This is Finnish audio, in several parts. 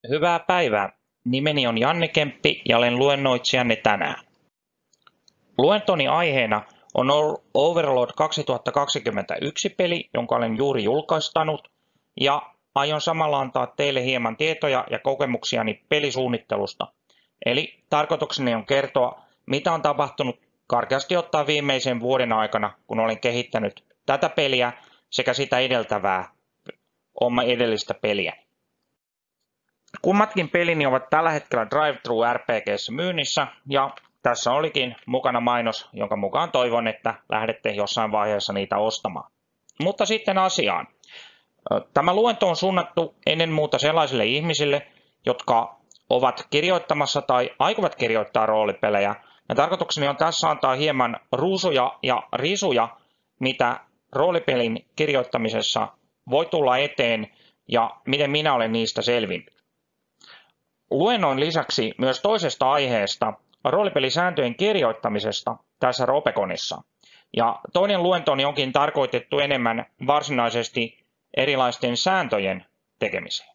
Hyvää päivää. Nimeni on Janne Kemppi ja olen luennoitsijanne tänään. Luentoni aiheena on Overlord 2021 peli, jonka olen juuri julkaistanut, ja aion samalla antaa teille hieman tietoja ja kokemuksiani pelisuunnittelusta. Eli tarkoitukseni on kertoa, mitä on tapahtunut karkeasti ottaen viimeisen vuoden aikana, kun olen kehittänyt tätä peliä sekä sitä edeltävää edellistä peliä. Kummatkin pelini ovat tällä hetkellä Drive-Thru RPG:ssä myynnissä, ja tässä olikin mukana mainos, jonka mukaan toivon, että lähdette jossain vaiheessa niitä ostamaan. Mutta sitten asiaan. Tämä luento on suunnattu ennen muuta sellaisille ihmisille, jotka ovat kirjoittamassa tai aikovat kirjoittaa roolipelejä. Ja tarkoitukseni on tässä antaa hieman ruusuja ja risuja, mitä roolipelin kirjoittamisessa voi tulla eteen ja miten minä olen niistä selvinnyt. Luennoin lisäksi myös toisesta aiheesta, roolipelisääntöjen kirjoittamisesta tässä Ropeconissa. Ja toinen luentoni onkin tarkoitettu enemmän varsinaisesti erilaisten sääntöjen tekemiseen.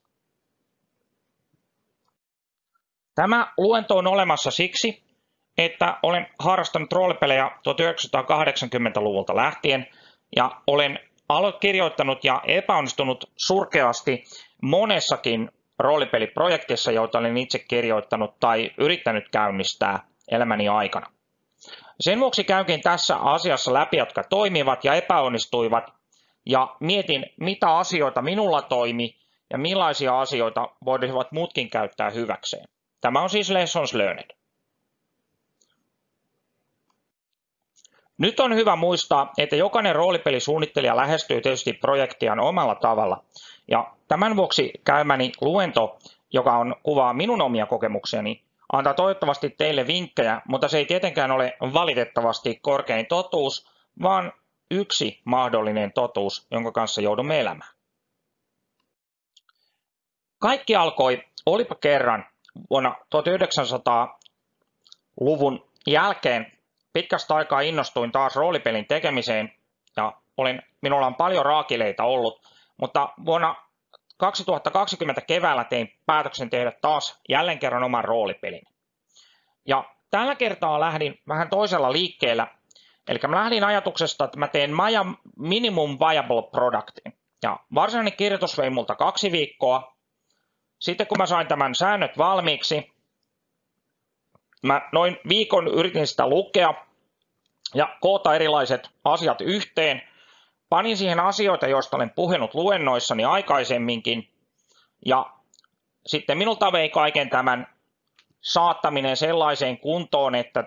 Tämä luento on olemassa siksi, että olen harrastanut roolipelejä 1980-luvulta lähtien ja olen kirjoittanut ja epäonnistunut surkeasti monessakin roolipeliprojektissa, joita olen itse kirjoittanut tai yrittänyt käynnistää elämäni aikana. Sen vuoksi käynkin tässä asiassa läpi, jotka toimivat ja epäonnistuivat, ja mietin, mitä asioita minulla toimi ja millaisia asioita voisivat muutkin käyttää hyväkseen. Tämä on siis Lessons Learned. Nyt on hyvä muistaa, että jokainen roolipelisuunnittelija lähestyy tietysti projektiaan omalla tavalla. Ja tämän vuoksi käymäni luento, joka kuvaa minun omia kokemuksiani, antaa toivottavasti teille vinkkejä, mutta se ei tietenkään ole valitettavasti korkein totuus, vaan yksi mahdollinen totuus, jonka kanssa joudumme elämään. Kaikki alkoi, olipa kerran, vuonna 1900-luvun jälkeen. Pitkästä aikaa innostuin taas roolipelin tekemiseen ja minulla on paljon raakileita ollut, mutta vuonna 2020 keväällä tein päätöksen tehdä taas jälleen kerran oman roolipelin. Ja tällä kertaa lähdin vähän toisella liikkeellä, eli mä lähdin ajatuksesta, että mä teen minimum viable productin. Ja varsinainen kirjoitus vei multa 2 viikkoa. Sitten kun mä sain tämän säännöt valmiiksi, mä noin viikon yritin sitä lukea ja koota erilaiset asiat yhteen. Panin siihen asioita, joista olen puhunut luennoissani aikaisemminkin. Ja sitten minulta vei kaiken tämän saattaminen sellaiseen kuntoon, että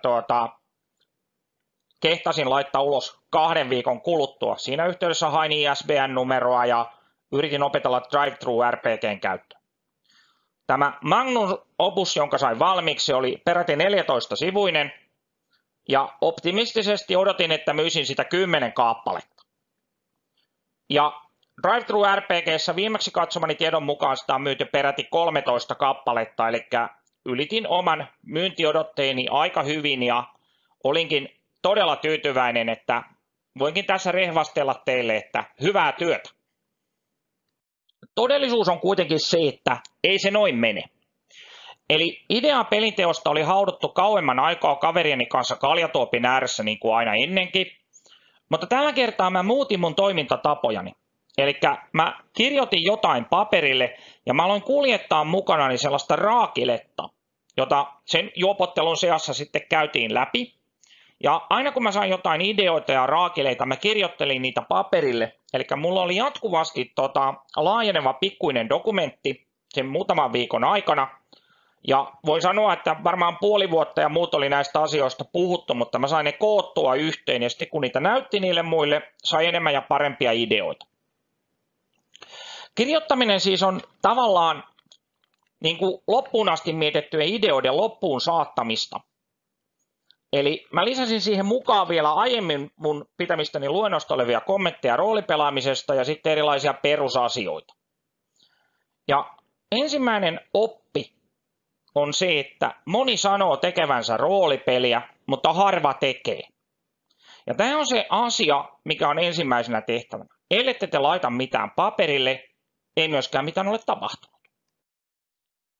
kehtasin laittaa ulos 2 viikon kuluttua. Siinä yhteydessä hain ISBN-numeroa ja yritin opetella Drive-Thru RPG:n käyttöä. Tämä Magnum Opus, jonka sain valmiiksi, oli peräti 14-sivuinen ja optimistisesti odotin, että myisin sitä 10 kappaletta. Ja Drive-Thru RPG:ssä viimeksi katsomani tiedon mukaan sitä on myyty peräti 13 kappaletta, eli ylitin oman myyntiodotteeni aika hyvin ja olinkin todella tyytyväinen, että voinkin tässä rehvastella teille, että hyvää työtä. Todellisuus on kuitenkin se, että ei se noin mene. Eli idea pelinteosta oli haudottu kauemman aikaa kaverieni kanssa kaljatuopin ääressä niin kuin aina ennenkin, mutta tällä kertaa mä muutin mun toimintatapojani. Eli mä kirjoitin jotain paperille ja mä aloin kuljettaa mukanani sellaista raakiletta, jota sen juopottelun seassa sitten käytiin läpi. Ja aina kun mä sain jotain ideoita ja raakileita, mä kirjoittelin niitä paperille. Eli mulla oli jatkuvasti laajeneva pikkuinen dokumentti sen muutaman viikon aikana. Ja voin sanoa, että varmaan puoli vuotta ja muut oli näistä asioista puhuttu, mutta mä sain ne koottua yhteen. Ja sitten kun niitä näytti niille muille, sai enemmän ja parempia ideoita. Kirjoittaminen siis on tavallaan niin kuin loppuun asti mietittyjen ideoiden loppuun saattamista. Eli mä lisäsin siihen mukaan vielä aiemmin mun pitämistäni luennosta olevia kommentteja roolipelaamisesta ja sitten erilaisia perusasioita. Ja ensimmäinen oppi on se, että moni sanoo tekevänsä roolipeliä, mutta harva tekee. Ja tämä on se asia, mikä on ensimmäisenä tehtävänä. Ellette te laita mitään paperille, ei myöskään mitään ole tapahtunut.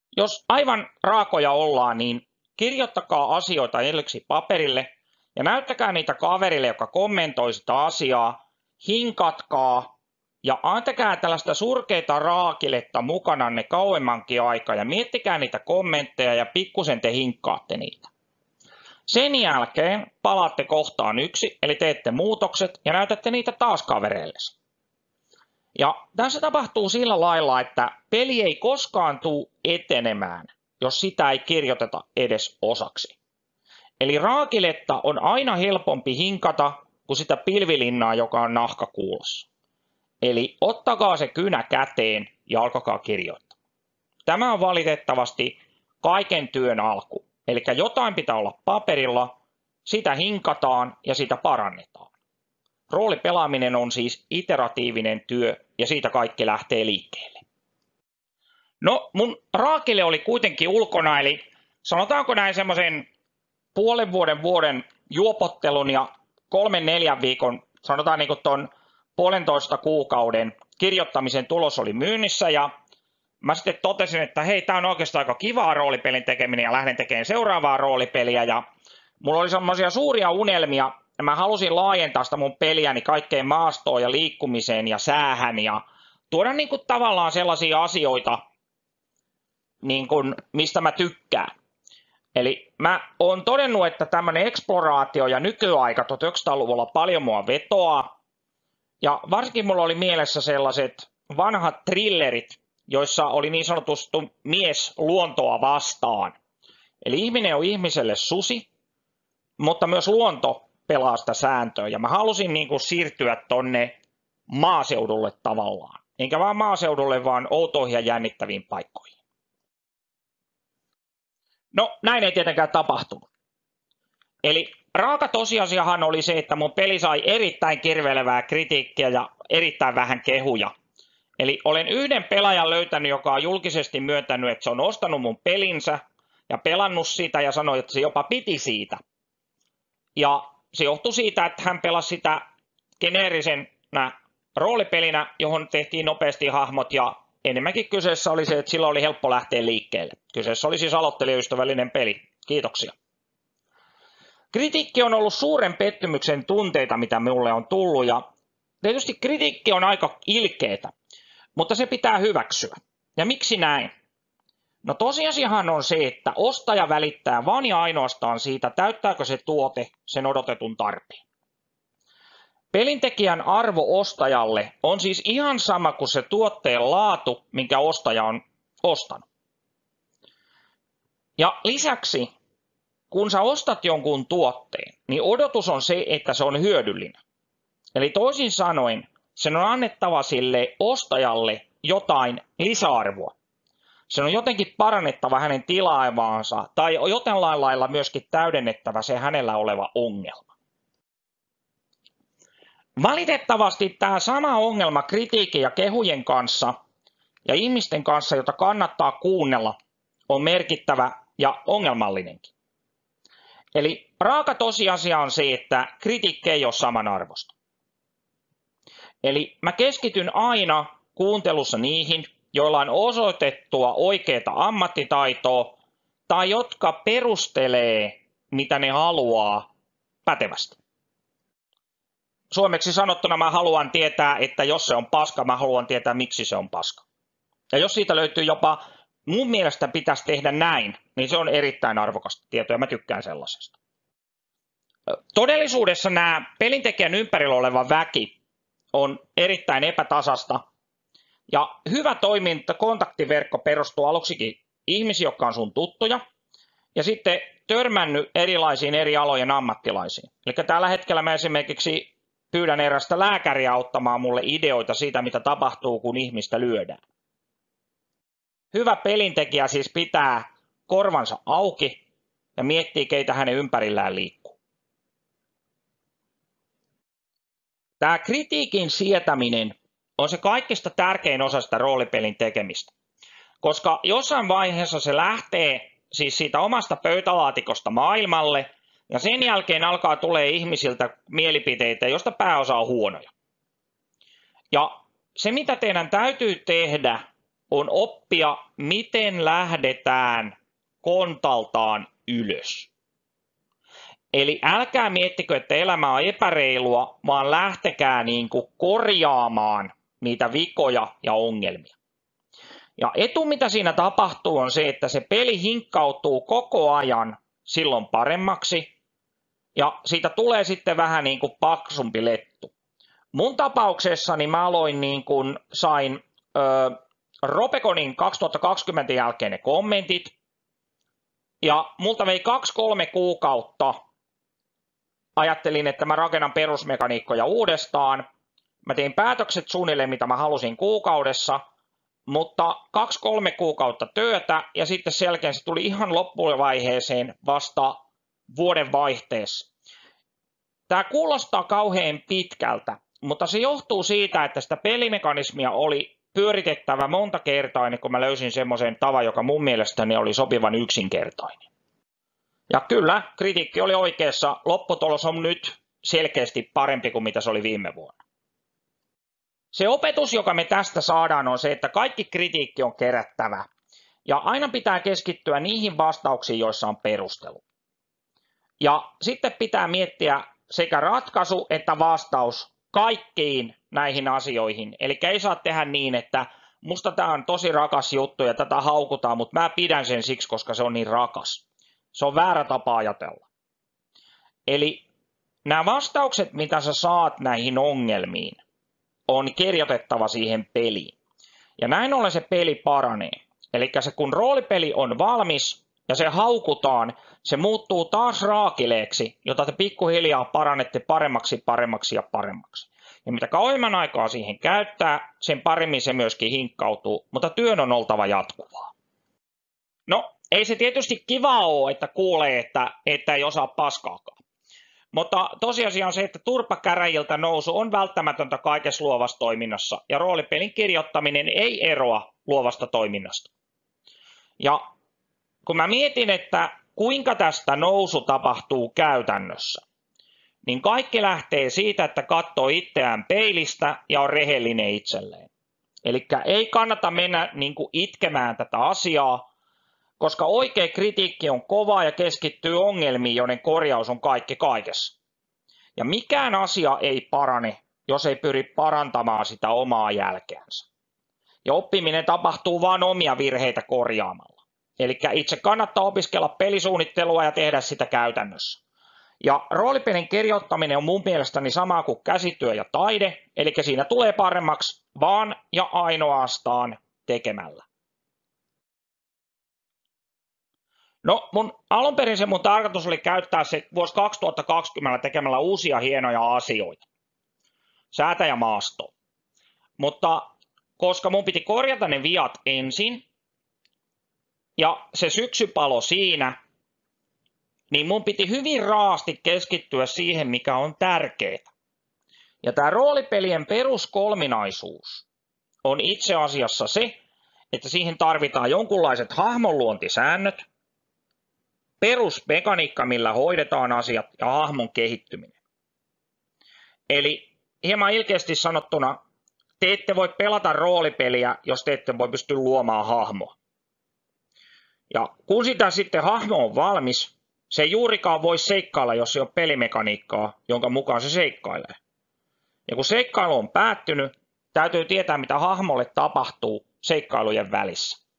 Jos aivan raakoja ollaan, niin kirjoittakaa asioita ensiksi paperille ja näyttäkää niitä kaverille, joka kommentoi sitä asiaa, hinkatkaa ja antakaa tällaista surkeita raakiletta mukananne kauemmankin aikaa ja miettikää niitä kommentteja ja pikkusen te hinkkaatte niitä. Sen jälkeen palaatte kohtaan 1, eli teette muutokset ja näytätte niitä taas kavereillesi. Ja tässä tapahtuu sillä lailla, että peli ei koskaan tule etenemään, jos sitä ei kirjoiteta edes osaksi. Eli raakiletta on aina helpompi hinkata kuin sitä pilvilinnaa, joka on nahkakuulossa. Eli ottakaa se kynä käteen ja alkakaa kirjoittaa. Tämä on valitettavasti kaiken työn alku. Eli jotain pitää olla paperilla, sitä hinkataan ja sitä parannetaan. Roolipelaaminen on siis iteratiivinen työ ja siitä kaikki lähtee liikkeelle. No mun raakile oli kuitenkin ulkona, eli sanotaanko näin semmoisen vuoden juopottelun ja 3-4 viikon, sanotaan niin kuin ton 1,5 kuukauden kirjoittamisen tulos oli myynnissä ja mä sitten totesin, että hei, tää on oikeastaan aika kivaa roolipelin tekeminen ja lähden tekemään seuraavaa roolipeliä ja mulla oli semmoisia suuria unelmia ja mä halusin laajentaa sitä mun peliäni kaikkeen maastoon ja liikkumiseen ja säähän ja tuoda niin kuin tavallaan sellaisia asioita, niin kuin, mistä mä tykkään. Eli mä oon todennut, että tämmöinen eksploraatio ja nykyaika 1900-luvulla paljon mua vetoaa. Ja varsinkin mulla oli mielessä sellaiset vanhat thrillerit, joissa oli niin sanotusti mies luontoa vastaan. Eli ihminen on ihmiselle susi, mutta myös luonto pelaa sitä sääntöä. Ja mä halusin niin kuin siirtyä tonne maaseudulle tavallaan. Enkä vaan maaseudulle, vaan outoihin ja jännittäviin paikkoihin. No, näin ei tietenkään tapahtunut. Eli raaka tosiasiahan oli se, että mun peli sai erittäin kirvelevää kritiikkiä ja erittäin vähän kehuja. Eli olen yhden pelaajan löytänyt, joka on julkisesti myöntänyt, että se on ostanut mun pelinsä ja pelannut sitä ja sanoi, että se jopa piti siitä. Ja se johtui siitä, että hän pelasi sitä geneerisenä roolipelinä, johon tehtiin nopeasti hahmot ja enemmänkin kyseessä oli se, että silloin oli helppo lähteä liikkeelle. Kyseessä oli siis aloittelijaystävällinen peli. Kiitoksia. Kritiikki on ollut suuren pettymyksen tunteita, mitä minulle on tullut ja tietysti kritiikki on aika ilkeetä, mutta se pitää hyväksyä. Ja miksi näin? No tosiasiahan on se, että ostaja välittää vain ja ainoastaan siitä, täyttääkö se tuote sen odotetun tarpeen. Pelintekijän arvo ostajalle on siis ihan sama kuin se tuotteen laatu, minkä ostaja on ostanut. Ja lisäksi, kun sä ostat jonkun tuotteen, niin odotus on se, että se on hyödyllinen. Eli toisin sanoen, sen on annettava sille ostajalle jotain lisäarvoa. Sen on jotenkin parannettava hänen tilaavaansa tai jotenlain lailla myöskin täydennettävä se hänellä oleva ongelma. Valitettavasti tämä sama ongelma kritiikin ja kehujen kanssa ja ihmisten kanssa, jota kannattaa kuunnella, on merkittävä ja ongelmallinenkin. Eli raaka tosiasia on se, että kritiikki ei ole samanarvoista. Eli mä keskityn aina kuuntelussa niihin, joilla on osoitettua oikeaa ammattitaitoa tai jotka perustelee, mitä ne haluaa pätevästi. Suomeksi sanottuna mä haluan tietää, että jos se on paska, mä haluan tietää, miksi se on paska. Ja jos siitä löytyy jopa, mun mielestä pitäisi tehdä näin, niin se on erittäin arvokasta tietoa ja mä tykkään sellaisesta. Todellisuudessa nämä pelintekijän ympärillä oleva väki on erittäin epätasasta. Ja hyvä toiminta, kontaktiverkko perustuu aluksikin ihmisiin, jotka on sun tuttuja, ja sitten törmännyt erilaisiin eri alojen ammattilaisiin. Eli tällä hetkellä mä esimerkiksi pyydän erästä lääkäriä auttamaan mulle ideoita siitä, mitä tapahtuu, kun ihmistä lyödään. Hyvä pelintekijä siis pitää korvansa auki ja miettii, keitä hänen ympärillään liikkuu. Tämä kritiikin sietäminen on se kaikista tärkein osa sitä roolipelin tekemistä, koska jossain vaiheessa se lähtee siis siitä omasta pöytälaatikosta maailmalle ja sen jälkeen alkaa tulee ihmisiltä mielipiteitä, joista pääosa on huonoja. Ja se mitä teidän täytyy tehdä on oppia, miten lähdetään kontaltaan ylös. Eli älkää miettikö, että elämä on epäreilua, vaan lähtekää niin kuin korjaamaan niitä vikoja ja ongelmia. Ja etu, mitä siinä tapahtuu, on se, että se peli hinkkautuu koko ajan silloin paremmaksi, ja siitä tulee sitten vähän niin kuin paksumpi lettu. Mun tapauksessani mä aloin niin kuin sain Robeconin 2020 jälkeen ne kommentit, ja multa vei 2-3 kuukautta. Ajattelin, että mä rakennan perusmekaniikkoja uudestaan. Mä tein päätökset suunnilleen, mitä mä halusin kuukaudessa, mutta 2-3 kuukautta työtä, ja sitten sen jälkeen se tuli ihan loppuvaiheeseen vasta vuoden vaihteessa. Tämä kuulostaa kauhean pitkältä, mutta se johtuu siitä, että sitä pelimekanismia oli pyöritettävä monta kertaa ennen kuin mä löysin semmoisen tavan, joka mun mielestäni oli sopivan yksinkertainen. Ja kyllä, kritiikki oli oikeassa. Lopputulos on nyt selkeästi parempi kuin mitä se oli viime vuonna. Se opetus, joka me tästä saadaan, on se, että kaikki kritiikki on kerättävä. Ja aina pitää keskittyä niihin vastauksiin, joissa on perustelu. Ja sitten pitää miettiä sekä ratkaisu että vastaus kaikkiin näihin asioihin. Eli ei saa tehdä niin, että musta tämä on tosi rakas juttu ja tätä haukutaan, mutta mä pidän sen siksi, koska se on niin rakas. Se on väärä tapa ajatella. Eli nämä vastaukset, mitä sä saat näihin ongelmiin, on kirjoitettava siihen peliin. Ja näin ollen se peli paranee. Eli se kun roolipeli on valmis ja se haukutaan, se muuttuu taas raakileeksi, jota te pikkuhiljaa parannette paremmaksi ja paremmaksi. Ja mitä kauemman aikaa siihen käyttää, sen paremmin se myöskin hinkkautuu, mutta työn on oltava jatkuvaa. No, ei se tietysti kiva ole, että kuulee, että ei osaa paskaakaan. Mutta tosiasia on se, että turpakäräjiltä nousu on välttämätöntä kaikessa luovassa toiminnassa, ja roolipelin kirjoittaminen ei eroa luovasta toiminnasta. Ja kun mä mietin, että kuinka tästä nousu tapahtuu käytännössä, niin kaikki lähtee siitä, että katsoo itseään peilistä ja on rehellinen itselleen. Eli ei kannata mennä niin kuin itkemään tätä asiaa, koska oikea kritiikki on kova ja keskittyy ongelmiin, joiden korjaus on kaikki kaikessa. Ja mikään asia ei parane, jos ei pyri parantamaan sitä omaa jälkeänsä. Ja oppiminen tapahtuu vain omia virheitä korjaamalla. Eli itse kannattaa opiskella pelisuunnittelua ja tehdä sitä käytännössä. Ja roolipelin kirjoittaminen on mun mielestäni sama kuin käsityö ja taide, eli siinä tulee paremmaksi vaan ja ainoastaan tekemällä. No, alun perin mun tarkoitus oli käyttää se vuosi 2020 tekemällä uusia hienoja asioita. Säätäjämaastoon. Mutta koska mun piti korjata ne viat ensin, ja se syksypalo siinä, niin mun piti hyvin raasti keskittyä siihen, mikä on tärkeää. Ja tämä roolipelien peruskolminaisuus on itse asiassa se, että siihen tarvitaan jonkunlaiset hahmonluontisäännöt, perusmekaniikka, millä hoidetaan asiat ja hahmon kehittyminen. Eli hieman ilkeästi sanottuna, te ette voi pelata roolipeliä, jos te ette voi pystyä luomaan hahmoa. Ja kun sitä sitten hahmo on valmis, se ei juurikaan voi seikkailla, jos ei ole pelimekaniikkaa, jonka mukaan se seikkailee. Ja kun seikkailu on päättynyt, täytyy tietää, mitä hahmolle tapahtuu seikkailujen välissä.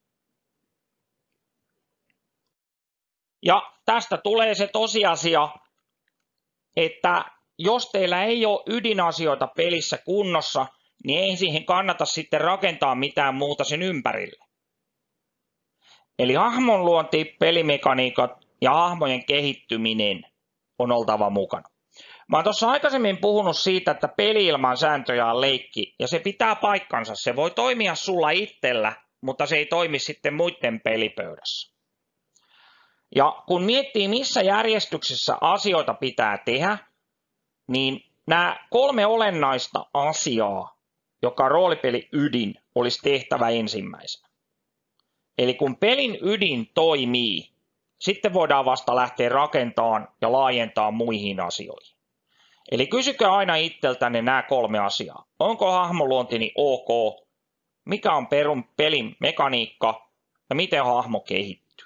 Ja tästä tulee se tosiasia, että jos teillä ei ole ydinasioita pelissä kunnossa, niin ei siihen kannata sitten rakentaa mitään muuta sen ympärille. Eli hahmonluonti, pelimekaniikat ja hahmojen kehittyminen on oltava mukana. Mä oon tuossa aikaisemmin puhunut siitä, että peli ilman sääntöjä on leikki, ja se pitää paikkansa. Se voi toimia sulla itsellä, mutta se ei toimi sitten muiden pelipöydässä. Ja kun miettii, missä järjestyksessä asioita pitää tehdä, niin nämä 3 olennaista asiaa, joka roolipeli ydin, olisi tehtävä ensimmäisenä. Eli kun pelin ydin toimii, sitten voidaan vasta lähteä rakentamaan ja laajentamaan muihin asioihin. Eli kysykää aina itseltänne nämä 3 asiaa. Onko hahmoluontini ok? mikä on pelin mekaniikka ja miten hahmo kehittyy.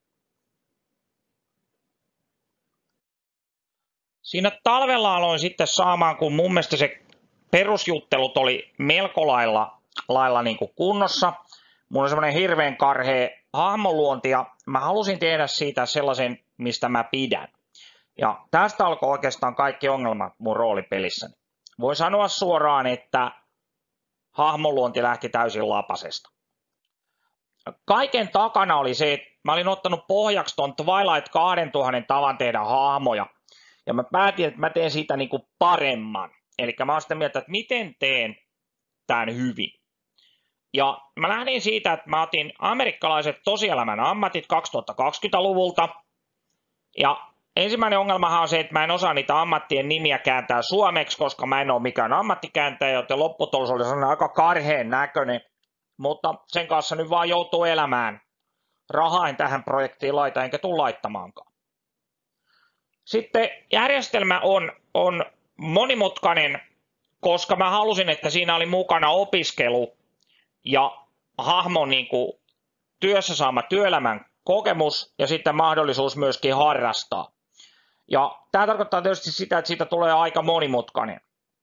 Siinä talvella aloin sitten saamaan, kun mun mielestä se perusjuttelut oli melko lailla niin kuin kunnossa. Mulla on semmoinen hirveän karhea hahmoluonti ja mä halusin tehdä siitä sellaisen, mistä mä pidän. Ja tästä alkoi oikeastaan kaikki ongelmat mun roolipelissäni. Voin sanoa suoraan, että hahmoluonti lähti täysin lapasesta. Kaiken takana oli se, että mä olin ottanut pohjaksi ton Twilight 2000 tavan tehdä hahmoja. Ja mä päätin, että mä teen siitä niinku paremman. Eli mä oon sitä mieltä, että miten teen tämän hyvin. Ja mä lähdin siitä, että mä otin amerikkalaiset tosielämän ammatit 2020-luvulta. Ja ensimmäinen ongelmahan on se, että mä en osaa niitä ammattien nimiä kääntää suomeksi, koska mä en ole mikään ammattikääntäjä, joten lopputulos oli sellainen aika karheen näköinen. Mutta sen kanssa nyt vaan joutuu elämään. Rahaa en tähän projektiin laita, enkä tule laittamaankaan. Sitten järjestelmä on monimutkainen, koska mä halusin, että siinä oli mukana opiskelu ja hahmon niin kuin työssä saama työelämän kokemus ja sitten mahdollisuus myöskin harrastaa. Ja tämä tarkoittaa tietysti sitä, että siitä tulee aika monimutkainen.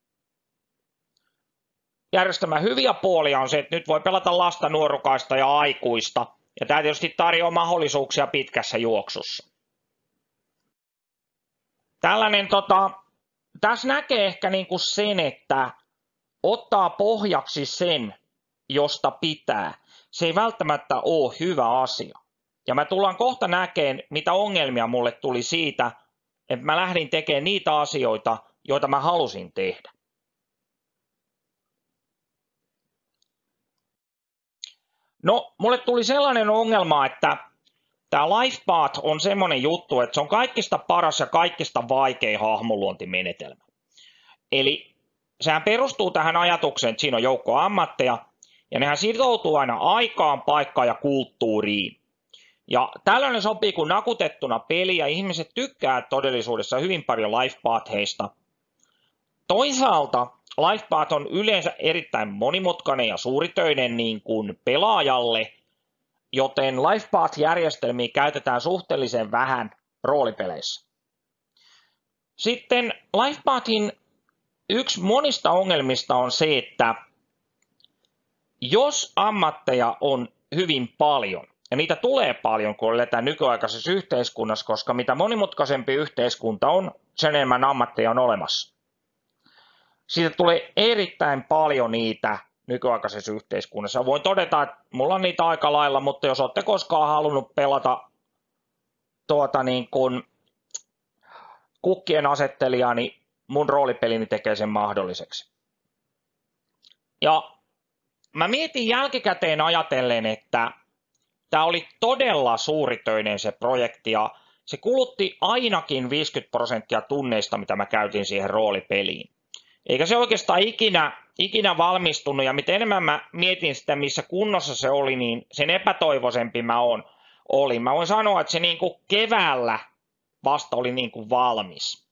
Järjestelmän hyviä puolia on se, että nyt voi pelata lasta, nuorukaista ja aikuista. Ja tämä tietysti tarjoaa mahdollisuuksia pitkässä juoksussa. Tällainen, tässä näkee ehkä niinku sen, että ottaa pohjaksi sen, josta pitää. Se ei välttämättä ole hyvä asia. Ja mä tullaan kohta näkemään, mitä ongelmia mulle tuli siitä, että mä lähdin tekemään niitä asioita, joita mä halusin tehdä. No, mulle tuli sellainen ongelma, että tämä LifePath on semmoinen juttu, että se on kaikista paras ja kaikista vaikein hahmoluontimenetelmä. Eli sehän perustuu tähän ajatukseen, että siinä on joukko ammatteja, ja nehän sitoutuu aina aikaan, paikkaan ja kulttuuriin. Ja tällainen sopii kuin nakutettuna peli, ja ihmiset tykkää todellisuudessa hyvin paljon LifePathheista. Toisaalta LifePath on yleensä erittäin monimutkainen ja suuritöinen niin kuin pelaajalle, joten LifePath-järjestelmiä käytetään suhteellisen vähän roolipeleissä. Sitten LifePathin yksi monista ongelmista on se, että jos ammatteja on hyvin paljon, ja niitä tulee paljon, kun eletään nykyaikaisessa yhteiskunnassa, koska mitä monimutkaisempi yhteiskunta on, sen enemmän ammatteja on olemassa. Siitä tulee erittäin paljon niitä nykyaikaisessa yhteiskunnassa. Voin todeta, että mulla on niitä aika lailla, mutta jos olette koskaan halunnut pelata kukkien asettelijaa, niin mun roolipelini tekee sen mahdolliseksi. Ja mä mietin jälkikäteen ajatellen, että tämä oli todella suuritöinen se projekti ja se kulutti ainakin 50% tunneista, mitä mä käytin siihen roolipeliin. Eikä se oikeastaan ikinä valmistunut, ja mitä enemmän mä mietin sitä, missä kunnossa se oli, niin sen epätoivoisempi mä olin. Mä voin sanoa, että se niinku keväällä vasta oli niinku valmis.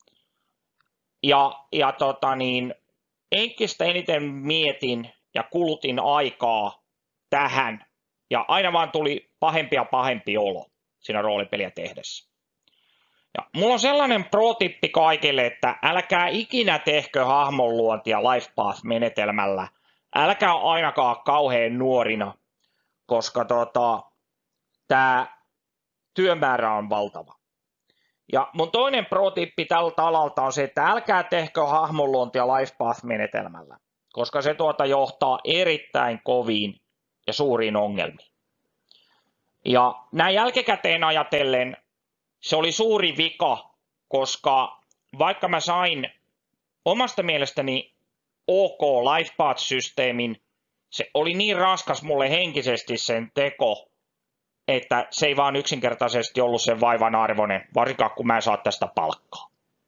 Enkistä eniten mietin ja kulutin aikaa tähän, ja aina vaan tuli pahempi ja pahempi olo siinä roolipeliä tehdessä. Ja mulla on sellainen pro-tippi kaikille, että älkää ikinä tehkö hahmonluontia LifePath-menetelmällä. Älkää ainakaan kauhean nuorina, koska tämä työmäärä on valtava. Ja mun toinen pro-tippi tältä alalta on se, että älkää tehkö hahmonluontia LifePath-menetelmällä, koska se johtaa erittäin koviin ja suuriin ongelmiin. Ja näin jälkikäteen ajatellen se oli suuri vika, koska vaikka mä sain omasta mielestäni OK LifePath-systeemin, se oli niin raskas mulle henkisesti sen teko, että se ei vaan yksinkertaisesti ollut sen vaivan arvoinen, varsinkaan kun mä en saa tästä palkkaa.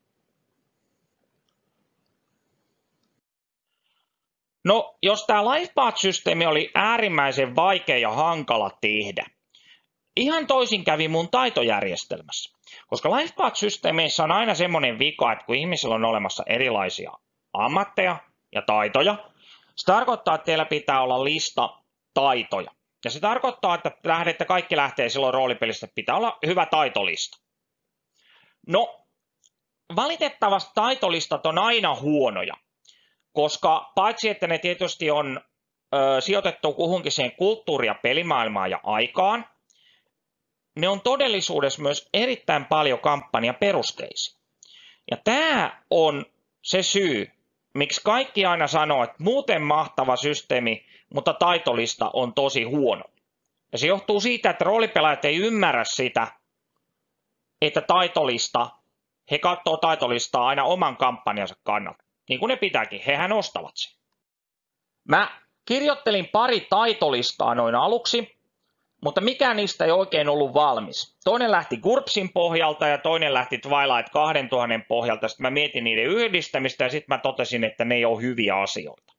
No, jos tämä LifePath-systeemi oli äärimmäisen vaikea ja hankala tehdä, ihan toisin kävi mun taitojärjestelmässä, koska LifePath-systeemeissä on aina semmoinen vika, että kun ihmisillä on olemassa erilaisia ammatteja ja taitoja, Se tarkoittaa, että teillä pitää olla lista taitoja. Ja se tarkoittaa, että kaikki lähtee silloin roolipelistä, että pitää olla hyvä taitolista. No, valitettavasti taitolistat on aina huonoja, koska paitsi että ne tietysti on sijoitettu kuhunkin siihen kulttuuri- ja pelimaailmaan ja aikaan, ne on todellisuudessa myös erittäin paljon kampanjaperusteisia. Ja tämä on se syy, miksi kaikki aina sanoo, että muuten mahtava systeemi, mutta taitolista on tosi huono. Ja se johtuu siitä, että roolipelaajat ei ymmärrä sitä, että he katsoo taitolistaa aina oman kampanjansa kannalta. Niin kuin ne pitääkin, hehän ostavat sen. Mä kirjoittelin pari taitolistaa noin aluksi, mutta mikään niistä ei oikein ollut valmis. Toinen lähti GURPSin pohjalta ja toinen lähti Twilight 2000 pohjalta. Sitten mä mietin niiden yhdistämistä ja sitten mä totesin, että ne ei ole hyviä asioita.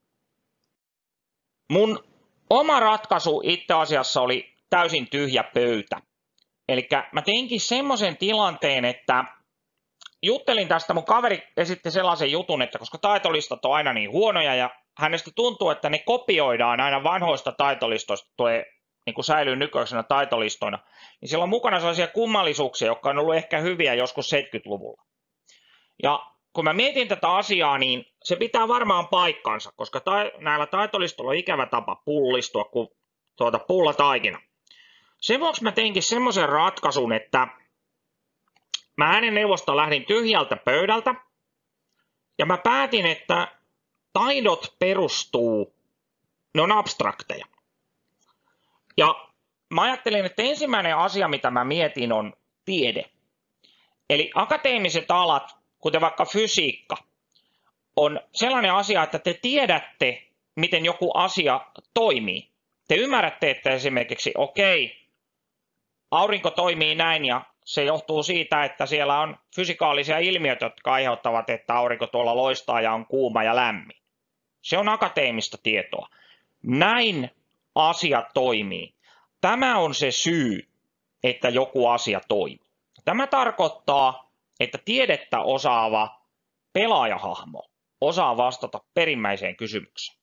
Mun oma ratkaisu itse asiassa oli täysin tyhjä pöytä. Eli mä teinkin semmoisen tilanteen, että juttelin tästä, mun kaveri esitti sellaisen jutun, että koska taitolistat on aina niin huonoja ja hänestä tuntuu, että ne kopioidaan aina vanhoista taitolistoista, niin kuin säilyy nykyisenä taitolistoina, niin siellä on mukana sellaisia kummallisuuksia, jotka on ollut ehkä hyviä joskus 70-luvulla. Ja kun mä mietin tätä asiaa, niin se pitää varmaan paikkansa, koska näillä taitolistoilla on ikävä tapa pullistua kuin pullataikina. Sen vuoksi mä teinkin semmoisen ratkaisun, että mä äänenneuvosta lähdin tyhjältä pöydältä ja mä päätin, että taidot ne on abstrakteja. Ja mä ajattelin, että ensimmäinen asia, mitä mä mietin, on tiede. Eli akateemiset alat, kuten vaikka fysiikka, on sellainen asia, että te tiedätte, miten joku asia toimii. Te ymmärrätte, että esimerkiksi aurinko toimii näin ja se johtuu siitä, että siellä on fysikaalisia ilmiöitä, jotka aiheuttavat, että aurinko tuolla loistaa ja on kuuma ja lämmin. Se on akateemista tietoa. Näin asia toimii. Tämä on se syy, että joku asia toimii. Tämä tarkoittaa, että tiedettä osaava pelaajahahmo osaa vastata perimmäiseen kysymykseen.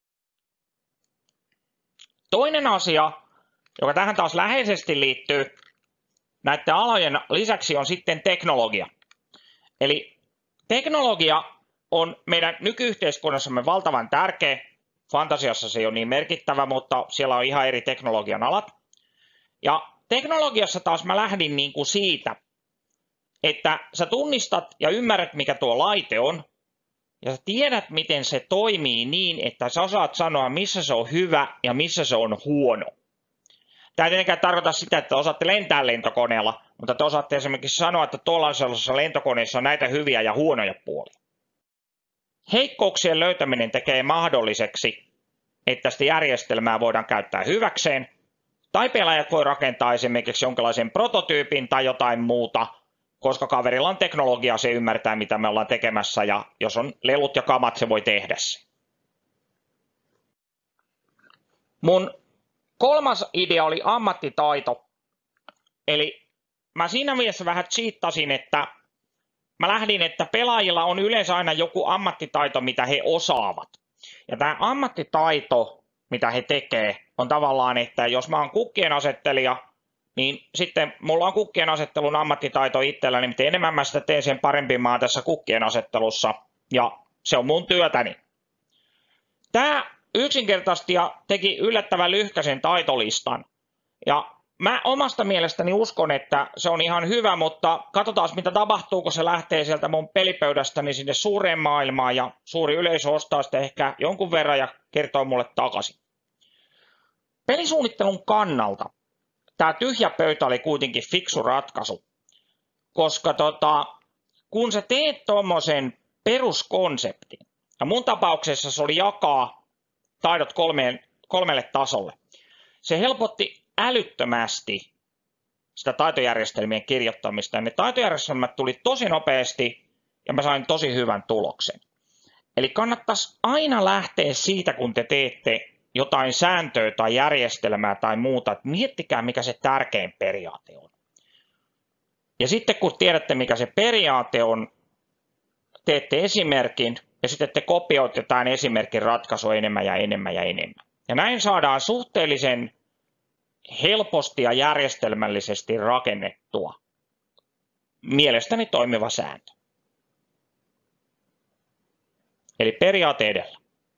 Toinen asia, joka tähän taas läheisesti liittyy näiden alojen lisäksi, on sitten teknologia. Eli teknologia on meidän nykyyhteiskunnassamme valtavan tärkeä. Fantasiassa se ei ole niin merkittävä, mutta siellä on ihan eri teknologian alat. Ja teknologiassa taas mä lähdin niin kuin siitä, että sä tunnistat ja ymmärrät, mikä tuo laite on, ja sä tiedät, miten se toimii niin, että sä osaat sanoa, missä se on hyvä ja missä se on huono. Tämä ei tietenkään tarkoita sitä, että osaatte lentää lentokoneella, mutta te osaatte esimerkiksi sanoa, että tuollaisessa lentokoneessa on näitä hyviä ja huonoja puolia. Heikkouksien löytäminen tekee mahdolliseksi, että sitä järjestelmää voidaan käyttää hyväkseen, tai pelaajat voi rakentaa esimerkiksi jonkinlaisen prototyypin tai jotain muuta, koska kaverilla on teknologiaa, se ymmärtää, mitä me ollaan tekemässä, ja jos on lelut ja kamat, se voi tehdä se. Mun kolmas idea oli ammattitaito. Eli mä siinä mielessä vähän cheattasin, että mä lähdin, että pelaajilla on yleensä aina joku ammattitaito, mitä he osaavat. Ja tämä ammattitaito, mitä he tekee, on tavallaan, että jos mä oon kukkien asettelija, niin sitten mulla on kukkien asettelun ammattitaito itselläni, miten enemmän mä sitä teen, sen parempi mä oon tässä kukkien asettelussa, ja se on mun työtäni. Tämä yksinkertaisesti ja teki yllättävän lyhkäisen taitolistan, ja mä omasta mielestäni uskon, että se on ihan hyvä, mutta katsotaan mitä tapahtuu, kun se lähtee sieltä mun pelipöydästäni sinne suureen maailmaan, ja suuri yleisö ostaa sitä ehkä jonkun verran ja kertoo mulle takaisin. Pelisuunnittelun kannalta tämä tyhjä pöytä oli kuitenkin fiksu ratkaisu, koska kun sä teet tuommoisen peruskonseptin, ja mun tapauksessa se oli jakaa taidot kolmelle tasolle, se helpotti älyttömästi sitä taitojärjestelmien kirjoittamista, ja ne taitojärjestelmät tuli tosi nopeasti, ja mä sain tosi hyvän tuloksen. Eli kannattaisi aina lähteä siitä, kun te teette jotain sääntöä tai järjestelmää tai muuta, että miettikää, mikä se tärkein periaate on. Ja sitten kun tiedätte, mikä se periaate on, teette esimerkin ja sitten te kopioitte jotain esimerkin ratkaisua enemmän ja enemmän ja enemmän. Ja näin saadaan suhteellisen helposti ja järjestelmällisesti rakennettua mielestäni toimiva sääntö. Eli periaate edellä.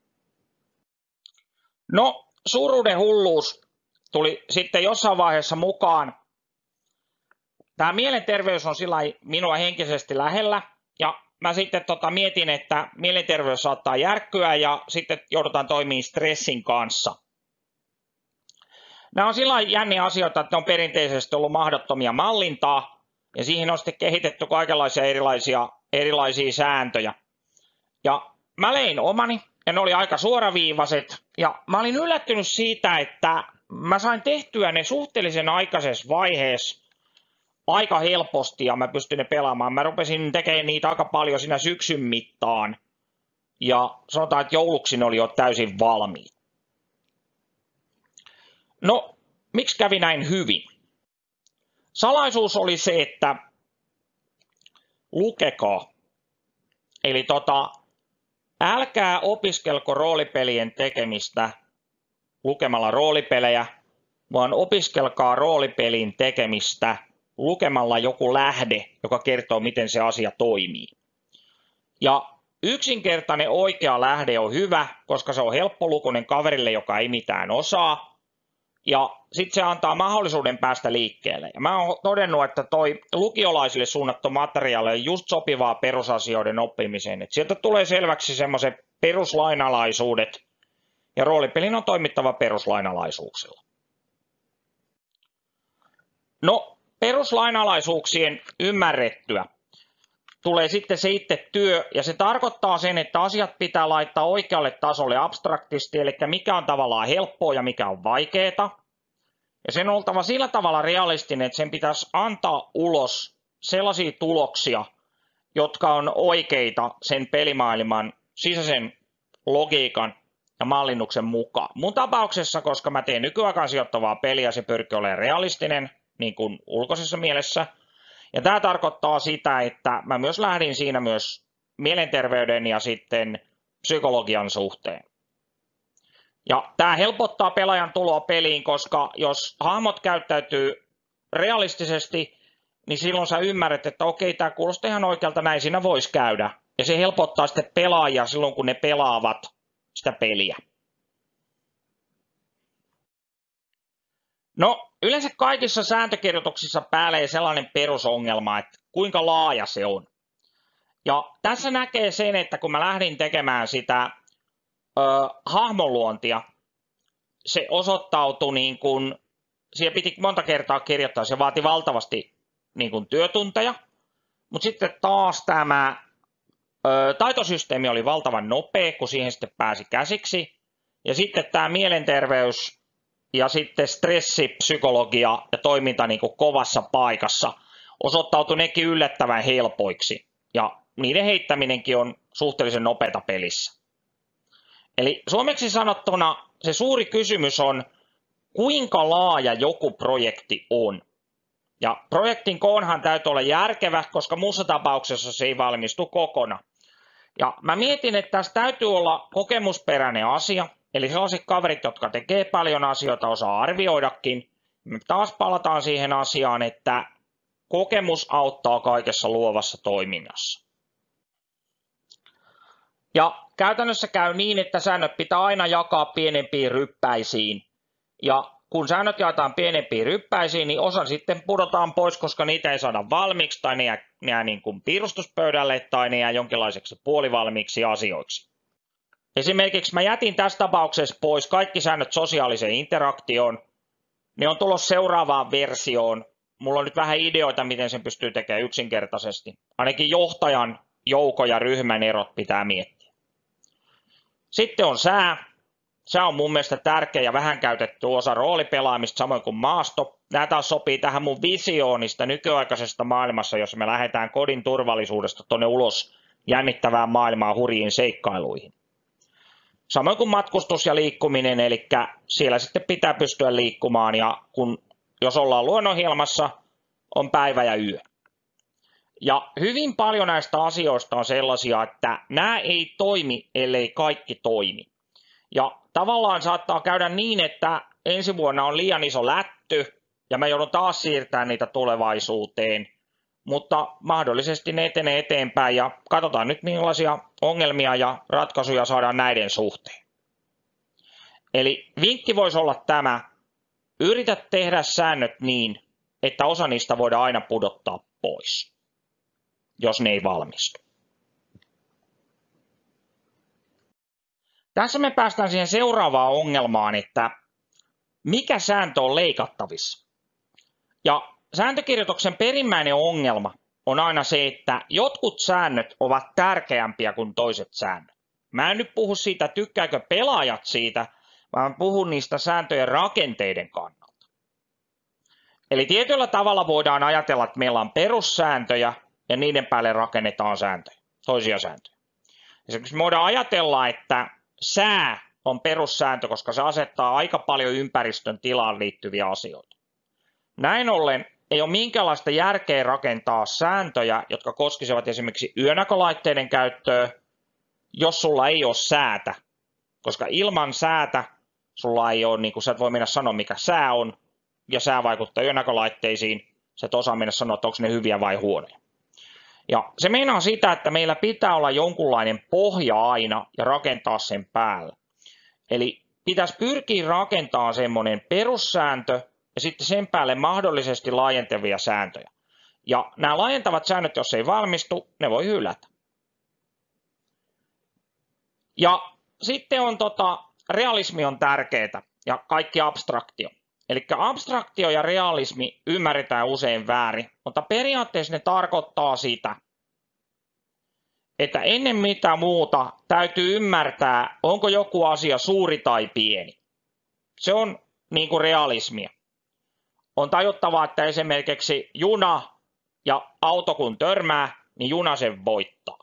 No, suuruuden hulluus tuli sitten jossain vaiheessa mukaan. Tämä mielenterveys on sillä minua henkisesti lähellä, ja mä sitten mietin, että mielenterveys saattaa järkkyä ja sitten joudutaan toimimaan stressin kanssa. Nämä on sillä jänniä asioita, että ne on perinteisesti ollut mahdottomia mallintaa, ja siihen on sitten kehitetty kaikenlaisia erilaisia sääntöjä. Ja mä lein omani, ja ne oli aika suoraviivaiset, ja mä olin yllättynyt siitä, että mä sain tehtyä ne suhteellisen aikaisessa vaiheessa aika helposti, ja mä pystyin ne pelaamaan. Mä rupesin tekemään niitä aika paljon siinä syksyn mittaan, ja sanotaan, että jouluksi ne oli jo täysin valmiit. No, miksi kävi näin hyvin? Salaisuus oli se, että lukekaa. Eli älkää opiskelko roolipelien tekemistä lukemalla roolipelejä, vaan opiskelkaa roolipelin tekemistä lukemalla joku lähde, joka kertoo, miten se asia toimii. Ja yksinkertainen oikea lähde on hyvä, koska se on helppolukuinen kaverille, joka ei mitään osaa. Ja sitten se antaa mahdollisuuden päästä liikkeelle. Ja mä oon todennut, että toi lukiolaisille suunnattu materiaali on just sopivaa perusasioiden oppimiseen. Et sieltä tulee selväksi semmoiset peruslainalaisuudet, ja roolipelin on toimittava peruslainalaisuuksilla. No, peruslainalaisuuksien ymmärrettyä tulee sitten se itse työ, ja se tarkoittaa sen, että asiat pitää laittaa oikealle tasolle abstraktisti, eli mikä on tavallaan helppoa ja mikä on vaikeaa. Ja sen on oltava sillä tavalla realistinen, että sen pitäisi antaa ulos sellaisia tuloksia, jotka on oikeita sen pelimaailman sisäisen logiikan ja mallinnuksen mukaan. Mun tapauksessa, koska mä teen nykyaikaan sijoittavaa peliä, se pyrkii olemaan realistinen, niin kuin ulkoisessa mielessä. Ja tämä tarkoittaa sitä, että mä myös lähdin siinä myös mielenterveyden ja sitten psykologian suhteen. Ja tämä helpottaa pelaajan tuloa peliin, koska jos hahmot käyttäytyy realistisesti, niin silloin sä ymmärrät, että okei, tämä kuulostaa ihan oikealta, näin siinä voisi käydä. Ja se helpottaa sitten pelaajia silloin, kun ne pelaavat sitä peliä. No, yleensä kaikissa sääntökirjoituksissa päälee sellainen perusongelma, että kuinka laaja se on. Ja tässä näkee sen, että kun mä lähdin tekemään sitä hahmonluontia, se osoittautui niin kuin, siihen piti monta kertaa kirjoittaa, se vaati valtavasti niin kuin työtunteja, mutta sitten taas tämä taitosysteemi oli valtavan nopea, kun siihen sitten pääsi käsiksi, ja sitten tämä mielenterveys ja sitten stressi, psykologia ja toiminta niin kuin kovassa paikassa osoittautui nekin yllättävän helpoiksi, ja niiden heittäminenkin on suhteellisen nopeata pelissä. Eli suomeksi sanottuna se suuri kysymys on, kuinka laaja joku projekti on. Ja projektin koonhan täytyy olla järkevä, koska muussa tapauksessa se ei valmistu kokonaan. Ja mä mietin, että tässä täytyy olla kokemusperäinen asia, eli sellaiset kaverit, jotka tekee paljon asioita, osaa arvioidakin. Me taas palataan siihen asiaan, että kokemus auttaa kaikessa luovassa toiminnassa. Ja käytännössä käy niin, että säännöt pitää aina jakaa pienempiin ryppäisiin. Ja kun säännöt jaetaan pienempiin ryppäisiin, niin osa sitten pudotaan pois, koska niitä ei saada valmiiksi, tai ne jää niin kuin piirustuspöydälle, tai ne jää jonkinlaiseksi puolivalmiiksi asioiksi. Esimerkiksi mä jätin tässä tapauksessa pois kaikki säännöt sosiaaliseen interaktioon. Ne on tulossa seuraavaan versioon. Mulla on nyt vähän ideoita, miten sen pystyy tekemään yksinkertaisesti. Ainakin johtajan, joukon ja ryhmän erot pitää miettiä. Sitten on sää. Sää on mun mielestä tärkeä ja vähän käytetty osa roolipelaamista, samoin kuin maasto. Nämä taas sopii tähän mun visioonista nykyaikaisesta maailmassa, jos me lähdetään kodin turvallisuudesta tuonne ulos jännittävään maailmaan hurjiin seikkailuihin. Samoin kuin matkustus ja liikkuminen, eli siellä sitten pitää pystyä liikkumaan, ja jos ollaan luonnonhjelmassa, on päivä ja yö. Ja hyvin paljon näistä asioista on sellaisia, että nämä ei toimi, ellei kaikki toimi. Ja tavallaan saattaa käydä niin, että ensi vuonna on liian iso lätty ja me joudun taas siirtämään niitä tulevaisuuteen, mutta mahdollisesti ne etenee eteenpäin ja katsotaan nyt millaisia ongelmia ja ratkaisuja saadaan näiden suhteen. Eli vinkki voisi olla tämä, yritä tehdä säännöt niin, että osa niistä voidaan aina pudottaa pois, jos ne ei valmistu. Tässä me päästään siihen seuraavaan ongelmaan, että mikä sääntö on leikattavissa. Ja sääntökirjoituksen perimmäinen ongelma on aina se, että jotkut säännöt ovat tärkeämpiä kuin toiset säännöt. Mä en nyt puhu siitä, tykkääkö pelaajat siitä, vaan puhun niistä sääntöjen rakenteiden kannalta. Eli tietyllä tavalla voidaan ajatella, että meillä on perussääntöjä ja niiden päälle rakennetaan sääntöjä, toisia sääntöjä. Esimerkiksi me voidaan ajatella, että sää on perussääntö, koska se asettaa aika paljon ympäristön tilaan liittyviä asioita. Näin ollen ei ole minkäänlaista järkeä rakentaa sääntöjä, jotka koskisivat esimerkiksi yönäkölaitteiden käyttöä, jos sulla ei ole säätä. Koska ilman säätä sulla ei ole, niin kuin sä et voi mennä sanoa mikä sää on, ja sää vaikuttaa yönäkölaitteisiin, sä et osaa mennä sanoa, että onko ne hyviä vai huonoja. Ja se meinaa sitä, että meillä pitää olla jonkunlainen pohja aina ja rakentaa sen päällä. Eli pitäisi pyrkiä rakentamaan semmoinen perussääntö ja sitten sen päälle mahdollisesti laajentavia sääntöjä. Ja nämä laajentavat säännöt, jos ei valmistu, ne voi hylätä. Ja sitten on realismi on tärkeää ja kaikki abstraktio. Eli abstraktio ja realismi ymmärretään usein väärin, mutta periaatteessa ne tarkoittaa sitä, että ennen mitä muuta täytyy ymmärtää, onko joku asia suuri tai pieni. Se on niin kuin realismia. On tajuttavaa, että esimerkiksi juna ja auto kun törmää, niin juna sen voittaa.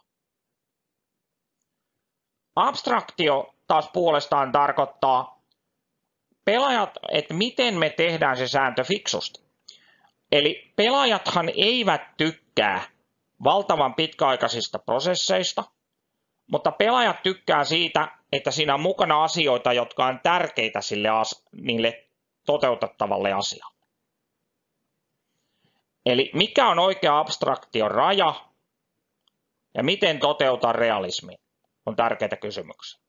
Abstraktio taas puolestaan tarkoittaa pelaajat, että miten me tehdään se sääntö fiksusti. Eli pelaajathan eivät tykkää valtavan pitkäaikaisista prosesseista, mutta pelaajat tykkää siitä, että siinä on mukana asioita, jotka on tärkeitä niille toteutettavalle asialle. Eli mikä on oikea abstraktion raja ja miten toteutaa realismi on tärkeitä kysymyksiä.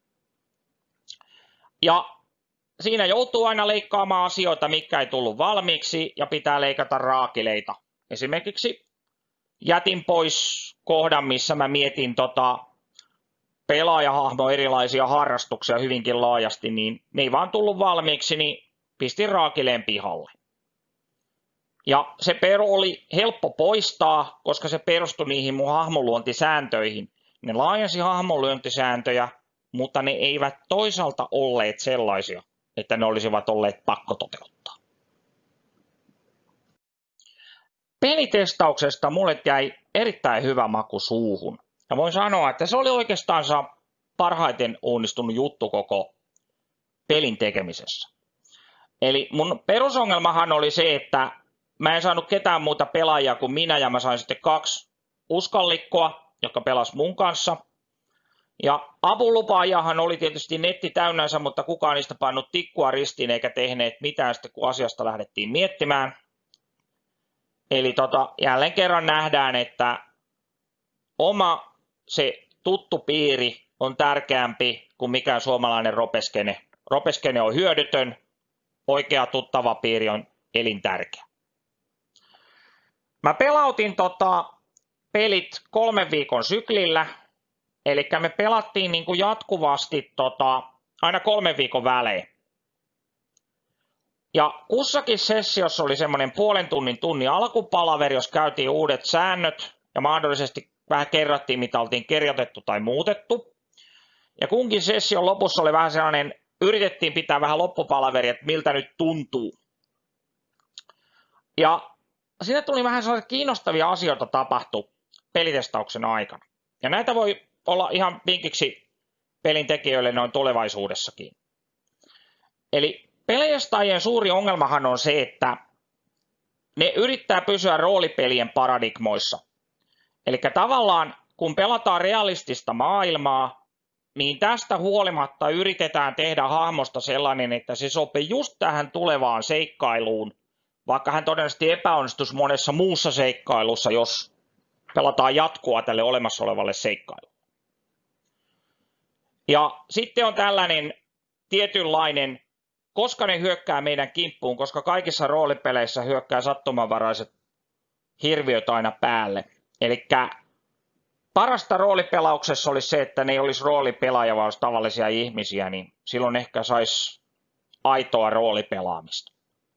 Ja siinä joutuu aina leikkaamaan asioita, mitkä ei tullut valmiiksi ja pitää leikata raakileita. Esimerkiksi jätin pois kohdan, missä mä mietin pelaajahahmo erilaisia harrastuksia hyvinkin laajasti, niin ne ei vaan tullut valmiiksi, niin pistin raakileen pihalle. Ja se oli helppo poistaa, koska se perustui niihin mun hahmonluontisääntöihin. Ne laajensi hahmonluontisääntöjä, mutta ne eivät toisaalta olleet sellaisia, että ne olisivat olleet pakko toteuttaa. Pelitestauksesta mulle jäi erittäin hyvä maku suuhun. Ja voin sanoa, että se oli oikeastaan parhaiten onnistunut juttu koko pelin tekemisessä. Eli mun perusongelmahan oli se, että mä en saanut ketään muuta pelaajia kuin minä ja mä sain sitten 2 uskallikkoa, jotka pelas mun kanssa. Ja avunlupaajahan oli tietysti netti täynnänsä, mutta kukaan niistä pannut tikkua ristiin eikä tehneet mitään sitten, kun asiasta lähdettiin miettimään. Eli jälleen kerran nähdään, että oma se tuttu piiri on tärkeämpi kuin mikään suomalainen ropeskene. Ropeskene on hyödytön, oikea tuttava piiri on elintärkeä. Mä pelautin pelit 3 viikon syklillä, eli me pelattiin niin kuin jatkuvasti aina 3 viikon välein. Ja kussakin sessiossa oli semmoinen tunnin alkupalaveri, jos käytiin uudet säännöt ja mahdollisesti vähän kerrattiin, mitä oltiin kirjoitettu tai muutettu. Ja kunkin session lopussa oli vähän sellainen, yritettiin pitää vähän loppupalaveri, että miltä nyt tuntuu. Ja siinä tuli vähän sellaisia kiinnostavia asioita tapahtui pelitestauksen aikana. Ja näitä voi olla ihan vinkiksi pelintekijöille noin tulevaisuudessakin. Eli pelitestaajien suuri ongelmahan on se, että ne yrittää pysyä roolipelien paradigmoissa. Eli tavallaan kun pelataan realistista maailmaa, niin tästä huolimatta yritetään tehdä hahmosta sellainen, että se sopii just tähän tulevaan seikkailuun, vaikka hän todennäköisesti epäonnistuisi monessa muussa seikkailussa, jos pelataan jatkoa tälle olemassa olevalle seikkailulle. Ja sitten on tällainen tietynlainen, koska ne hyökkää meidän kimppuun, koska kaikissa roolipeleissä hyökkää sattumanvaraiset hirviöt aina päälle. Eli parasta roolipelauksessa olisi se, että ne ei olisi roolipelaajia, vaan olisi tavallisia ihmisiä, niin silloin ehkä saisi aitoa roolipelaamista.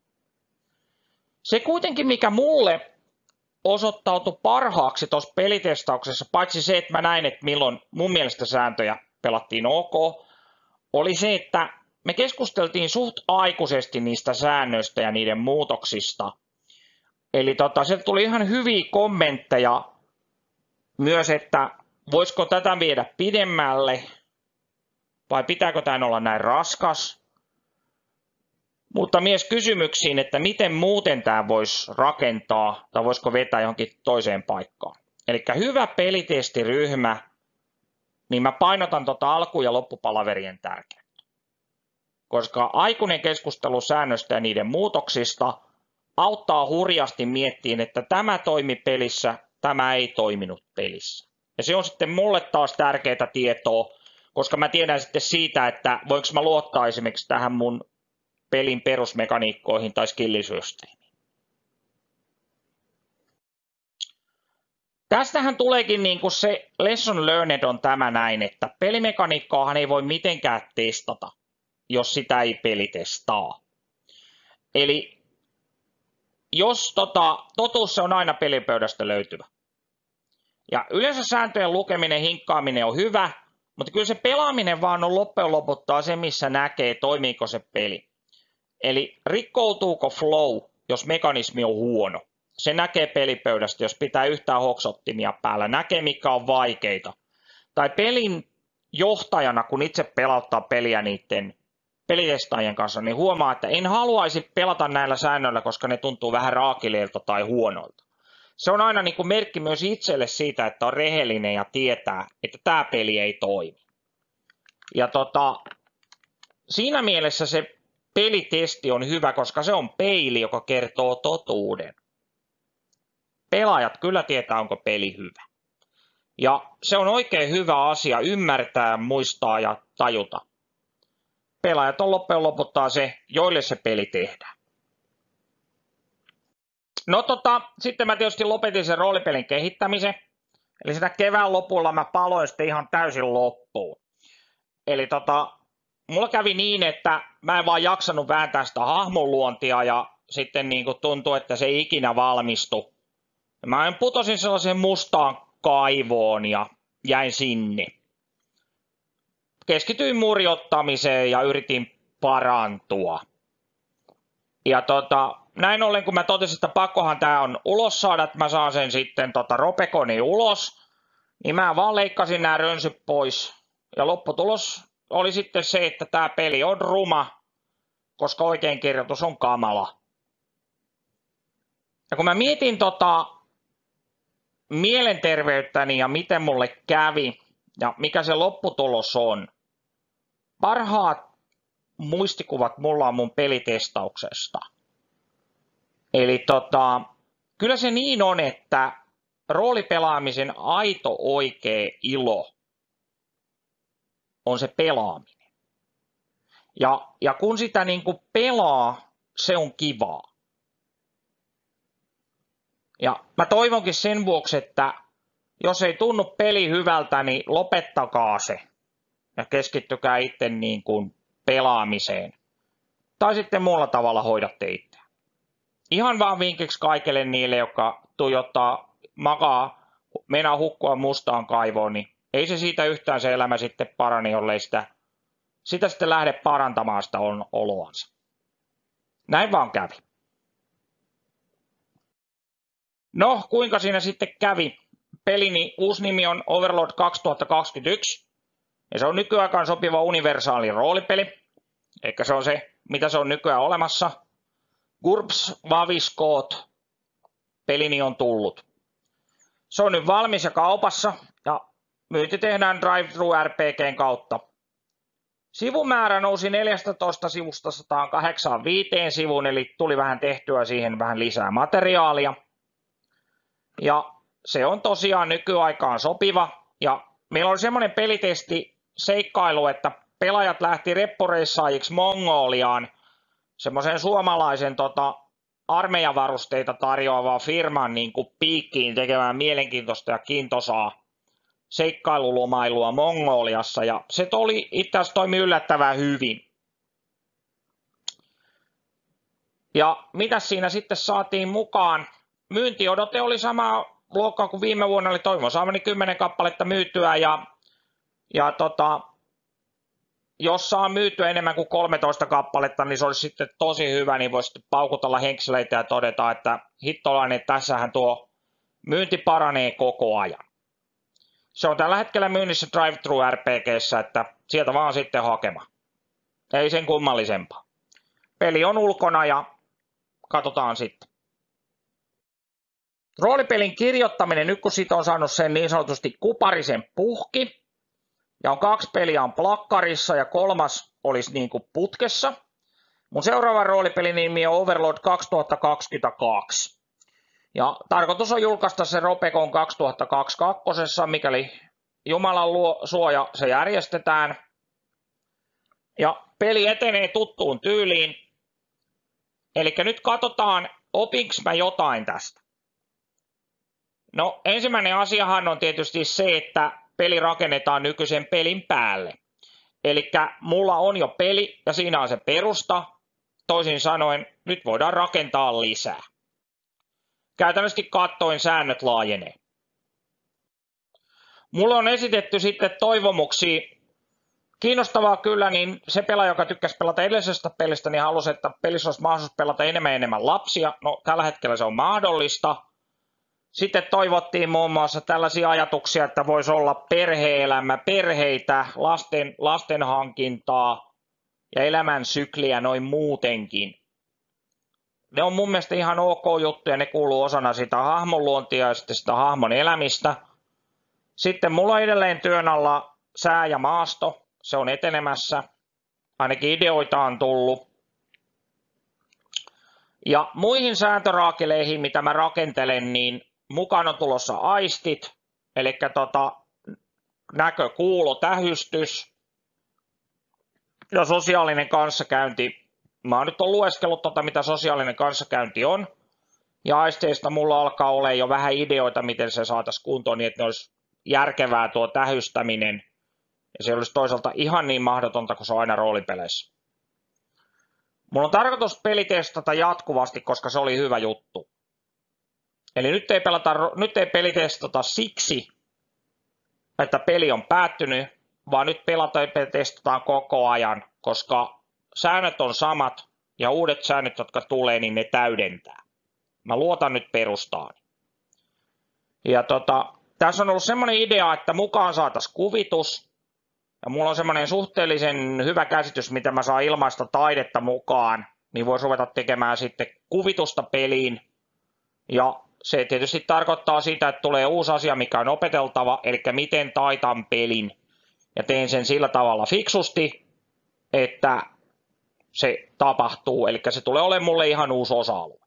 Se kuitenkin, mikä mulle osoittautui parhaaksi tuossa pelitestauksessa, paitsi se, että mä näin, että milloin mun mielestä sääntöjä pelattiin ok, oli se, että me keskusteltiin suht aikuisesti niistä säännöistä ja niiden muutoksista. Eli sieltä tuli ihan hyviä kommentteja myös, että voisiko tätä viedä pidemmälle vai pitääkö tämä olla näin raskas. Mutta myös kysymyksiin, että miten muuten tämä voisi rakentaa tai voisiko vetää johonkin toiseen paikkaan. Eli hyvä pelitestiryhmä, niin mä painotan alku- ja loppupalaverien tärkeyttä. Koska aikuinen keskustelu säännöistä ja niiden muutoksista auttaa hurjasti miettimään, että tämä toimi pelissä, tämä ei toiminut pelissä. Ja se on sitten mulle taas tärkeää tietoa, koska mä tiedän sitten siitä, että voinko mä luottaa esimerkiksi tähän mun pelin perusmekaniikkoihin tai skillisysteemiin. Tästähän tuleekin niin kuin se lesson learned on tämä näin, että pelimekaniikkaahan ei voi mitenkään testata, jos sitä ei pelitestaa. Eli jos totuus se on aina pelipöydästä löytyvä. Ja yleensä sääntöjen lukeminen, hinkkaaminen on hyvä, mutta kyllä se pelaaminen vaan on loppujen loputtaa se, missä näkee, toimiiko se peli. Eli rikkoutuuko flow, jos mekanismi on huono. Se näkee pelipöydästä, jos pitää yhtään hoksottimia päällä, näkee mikä on vaikeita. Tai pelin johtajana, kun itse pelauttaa peliä niiden pelitestaajien kanssa, niin huomaa, että en haluaisi pelata näillä säännöillä, koska ne tuntuu vähän raakileilta tai huonoilta. Se on aina niin kuin merkki myös itselle siitä, että on rehellinen ja tietää, että tämä peli ei toimi. Ja siinä mielessä se pelitesti on hyvä, koska se on peili, joka kertoo totuuden. Pelaajat kyllä tietää, onko peli hyvä. Ja se on oikein hyvä asia ymmärtää, muistaa ja tajuta. Pelaajat on loppujen loputtaa se, joille se peli tehdään. No sitten mä tietysti lopetin sen roolipelin kehittämisen. Eli sitä kevään lopulla mä paloin sitten ihan täysin loppuun. Eli mulla kävi niin, että mä en vaan jaksanut vääntää sitä hahmonluontia ja sitten niin kuin tuntui, että se ei ikinä valmistu. Mä putosin sellaiseen mustaan kaivoon ja jäin sinne. Keskityin murjottamiseen ja yritin parantua. Ja näin ollen, kun mä totesin, että pakkohan tää on ulos saada, että mä saan sen sitten Ropekoni ulos, niin mä vaan leikkasin nämä rönsyt pois. Ja lopputulos oli sitten se, että tää peli on ruma, koska oikeinkirjoitus on kamala. Ja kun mä mietin mielenterveyttäni ja miten mulle kävi ja mikä se lopputulos on, parhaat muistikuvat mulla on mun pelitestauksesta. Eli kyllä se niin on, että roolipelaamisen aito oikea ilo on se pelaaminen. Ja kun sitä niin kuin pelaa, se on kivaa. Ja mä toivonkin sen vuoksi, että jos ei tunnu peli hyvältä, niin lopettakaa se. Ja keskittykää itse niin kuin pelaamiseen. Tai sitten muulla tavalla hoidatte itse. Ihan vaan vinkiksi kaikille niille, jotka tuijottaa, makaa, meinaa hukkua mustaan kaivoon, niin ei se siitä yhtään se elämä sitten parani, jollei sitä sitten lähde parantamaan sitä oloansa. Näin vaan kävi. No, kuinka siinä sitten kävi? Pelini uusi nimi on Overlord 2021. Ja se on nykyaikaan sopiva universaali roolipeli. Eikä se on se, mitä se on nykyään olemassa. GURPS Vaviskoot pelini on tullut. Se on nyt valmis ja kaupassa ja myynti tehdään Drive-Thru RPGn kautta. Sivumäärä nousi 14 sivusta 185 sivuun, eli tuli vähän tehtyä siihen vähän lisää materiaalia. Ja se on tosiaan nykyaikaan sopiva. Ja meillä oli semmoinen pelitesti seikkailu, että pelaajat lähti reppureissaajiksi Mongoliaan, semmoisen suomalaisen armeijavarusteita tarjoavaa firman niin kuin piikkiin tekemään mielenkiintoista ja kiintosaa seikkailulumailua Mongoliassa, ja se itse asiassa toimi yllättävän hyvin. Ja mitä siinä sitten saatiin mukaan? Myyntiodote oli sama luokkaa kuin viime vuonna, eli toivon saamani 10 kappaletta myytyä, ja jos saa myytyä enemmän kuin 13 kappaletta, niin se olisi sitten tosi hyvä, niin voisi paukutella henkseleitä ja todeta, että hittolainen, tässähän tuo myynti paranee koko ajan. Se on tällä hetkellä myynnissä Drive-Thru RPG:ssä, että sieltä vaan sitten hakema. Ei sen kummallisempaa. Peli on ulkona ja katsotaan sitten. Roolipelin kirjoittaminen, nyt kun siitä on saanut sen niin sanotusti kuparisen puhki, ja on 2 peliä on plakkarissa ja 3 olisi niin kuin putkessa. Mun seuraava roolipelin nimi on Overlord 2022. Ja tarkoitus on julkaista se Ropecon 2022, mikäli Jumalan suoja se järjestetään. Ja peli etenee tuttuun tyyliin. Eli nyt katsotaan, opinko mä jotain tästä. No ensimmäinen asiahan on tietysti se, että peli rakennetaan nykyisen pelin päälle. Eli mulla on jo peli ja siinä on se perusta. Toisin sanoen, nyt voidaan rakentaa lisää. Käytännössä katsoen säännöt laajenee. Mulla on esitetty sitten toivomuksia. Kiinnostavaa kyllä, niin se pelaaja, joka tykkäsi pelata edellisestä pelistä, niin halusi, että pelissä olisi mahdollisuus pelata enemmän ja enemmän lapsia. No tällä hetkellä se on mahdollista. Sitten toivottiin muun muassa tällaisia ajatuksia, että voisi olla perhe-elämä, perheitä, lasten hankintaa ja elämän sykliä noin muutenkin. Ne on mun mielestä ihan ok juttuja, ne kuuluu osana sitä hahmon luontia ja sitten sitä hahmon elämistä. Sitten mulla on edelleen työn alla sää ja maasto, se on etenemässä, ainakin ideoita on tullut. Ja muihin sääntöraakeleihin, mitä mä rakentelen, niin mukaan on tulossa aistit, eli näkö, kuulo, tähystys ja sosiaalinen kanssakäynti. Mä oon nyt lueskellut mitä sosiaalinen kanssakäynti on, ja aisteista mulla alkaa olla jo vähän ideoita, miten se saataisiin kuntoon, niin että ne olisi järkevää tuo tähystäminen, ja se olisi toisaalta ihan niin mahdotonta kuin se on aina roolipeleissä. Mulla on tarkoitus pelitestata jatkuvasti, koska se oli hyvä juttu. Eli nyt ei pelitestata siksi, että peli on päättynyt, vaan nyt testataan koko ajan, koska säännöt on samat ja uudet säännöt, jotka tulee, niin ne täydentää. Mä luotan nyt perustaan. Ja tässä on ollut semmoinen idea, että mukaan saataisiin kuvitus. Ja mulla on semmoinen suhteellisen hyvä käsitys, mitä mä saan ilmaista taidetta mukaan, niin voisi ruveta tekemään sitten kuvitusta peliin. Ja se tietysti tarkoittaa sitä, että tulee uusi asia, mikä on opeteltava, eli miten taitan pelin. Ja teen sen sillä tavalla fiksusti, että se tapahtuu, eli se tulee olemaan mulle ihan uusi osa-alue.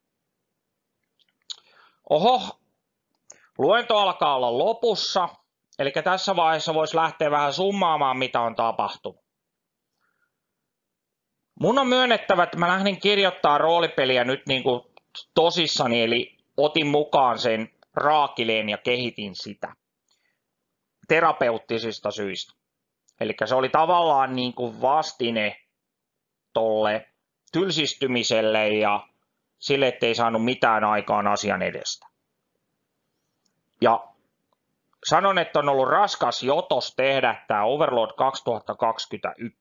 Oho, luento alkaa olla lopussa, eli tässä vaiheessa voisi lähteä vähän summaamaan, mitä on tapahtunut. Mun on myönnettävä, että mä lähdin kirjoittaa roolipeliä nyt niin kuin tosissani, eli otin mukaan sen raakileen ja kehitin sitä terapeuttisista syistä. Eli se oli tavallaan niin kuin vastine tolle tylsistymiselle ja sille, ettei saanut mitään aikaan asian edestä. Ja sanon, että on ollut raskas jotos tehdä tämä Overlord 2021,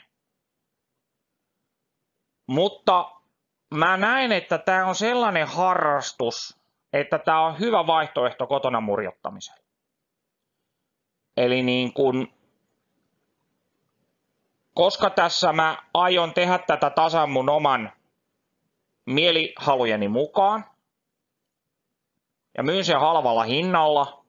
mutta mä näen, että tämä on sellainen harrastus, että tämä on hyvä vaihtoehto kotona murjottamiselle. Eli niin kun, koska tässä mä aion tehdä tätä tasan mun oman mielihalujeni mukaan, ja myyn sen halvalla hinnalla,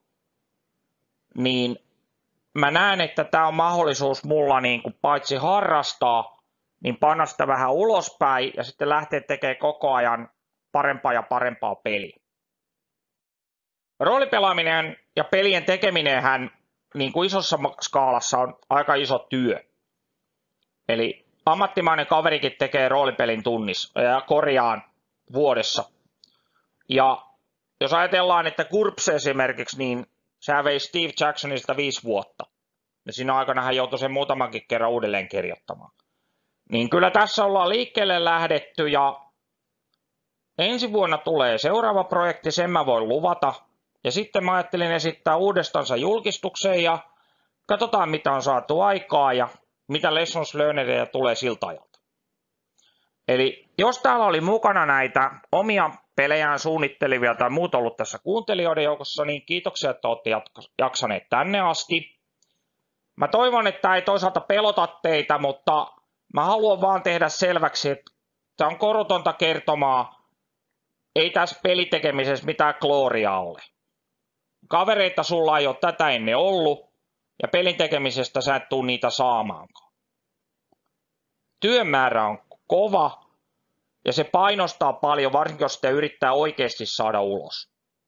niin mä näen, että tämä on mahdollisuus mulla niin kuin paitsi harrastaa, niin panna sitä vähän ulospäin ja sitten lähteä tekemään koko ajan parempaa ja parempaa peliä. Roolipelaaminen ja pelien tekeminenhän niin kuin isossa skaalassa on aika iso työ. Eli ammattimainen kaverikin tekee roolipelin tunnissa ja korjaan vuodessa. Ja jos ajatellaan, että GURPS esimerkiksi, niin sehän vei Steve Jacksonista 5 vuotta. Ja siinä aikana hän joutui sen muutamankin kerran uudelleen kirjoittamaan. Niin kyllä tässä ollaan liikkeelle lähdetty ja ensi vuonna tulee seuraava projekti, sen mä voin luvata. Ja sitten mä ajattelin esittää uudestansa julkistukseen ja katsotaan mitä on saatu aikaa ja mitä lessons learneria tulee siltä ajalta. Eli jos täällä oli mukana näitä omia pelejään suunnittelevia tai muut ollut tässä kuuntelijoiden joukossa, niin kiitoksia, että olette jaksaneet tänne asti. Mä toivon, että tämä ei toisaalta pelota teitä, mutta mä haluan vaan tehdä selväksi, että tämä on korotonta kertomaa. Ei tässä pelitekemisessä mitään gloriaa ole. Kavereita sulla ei ole tätä ennen ollut, ja pelin tekemisestä sä et tule niitä saamaankaan. Työn määrä on kova, ja se painostaa paljon, varsinkin jos te yrittää oikeasti saada ulos.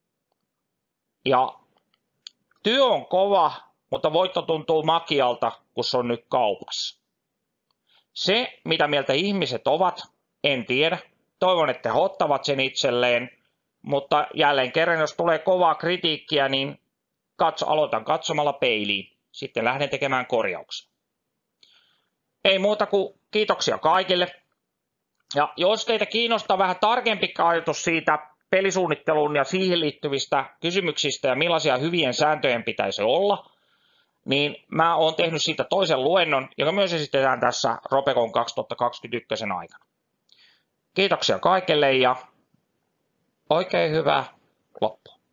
Ja työ on kova, mutta voitto tuntuu makialta, kun se on nyt kaupassa. Se, mitä mieltä ihmiset ovat, en tiedä. Toivon, että he ottavat sen itselleen, mutta jälleen kerran, jos tulee kovaa kritiikkiä, niin aloitan katsomalla peiliin. Sitten lähden tekemään korjauksia. Ei muuta kuin kiitoksia kaikille. Ja jos teitä kiinnostaa vähän tarkempi ajatus siitä pelisuunnitteluun ja siihen liittyvistä kysymyksistä ja millaisia hyvien sääntöjen pitäisi olla, niin mä oon tehnyt siitä toisen luennon, joka myös esitetään tässä Ropecon 2021 aikana. Kiitoksia kaikille ja oikein hyvää loppua.